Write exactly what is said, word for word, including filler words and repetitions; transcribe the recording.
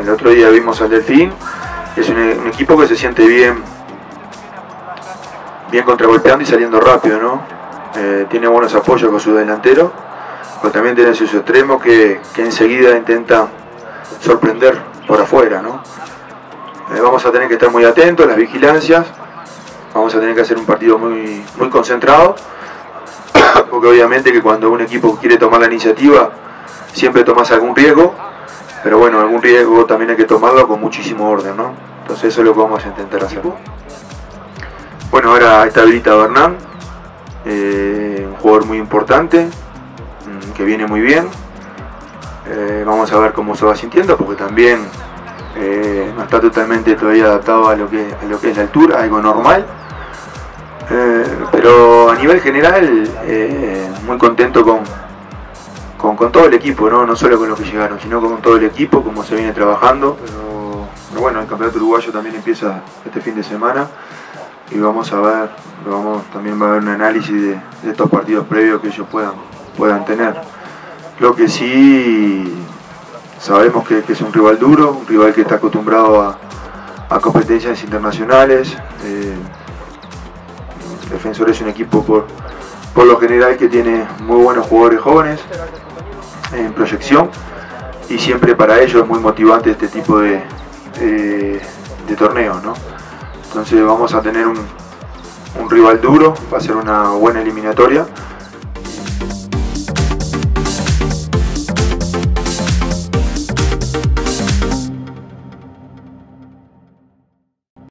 el otro día vimos al Delfín, es un, un equipo que se siente bien, bien contragolpeando y saliendo rápido, ¿no? Eh, tiene buenos apoyos con su delantero, pero también tiene sus extremos que, que enseguida intenta sorprender por afuera, ¿no? Eh, vamos a tener que estar muy atentos a las vigilancias, vamos a tener que hacer un partido muy, muy concentrado, porque obviamente que cuando un equipo quiere tomar la iniciativa siempre tomas algún riesgo, pero bueno, algún riesgo también hay que tomarlo con muchísimo orden, ¿no? Entonces eso es lo que vamos a intentar hacer. Bueno, ahora está habilitado Hernán, eh, un jugador muy importante, que viene muy bien. Eh, vamos a ver cómo se va sintiendo, porque también eh, no está totalmente todavía adaptado a lo que, a lo que es la altura, algo normal. Eh, pero a nivel general, eh, muy contento con, con, con todo el equipo, ¿no? No solo con los que llegaron, sino con todo el equipo, como se viene trabajando. Pero, pero bueno, el campeonato uruguayo también empieza este fin de semana y vamos a ver, vamos, también va a haber un análisis de, de estos partidos previos que ellos puedan, puedan tener. Lo que sí sabemos que, que es un rival duro, un rival que está acostumbrado a, a competencias internacionales. Eh, Defensor es un equipo por, por lo general que tiene muy buenos jugadores jóvenes en proyección, y siempre para ellos es muy motivante este tipo de, de, de torneos, ¿no? Entonces vamos a tener un, un rival duro, va a ser una buena eliminatoria,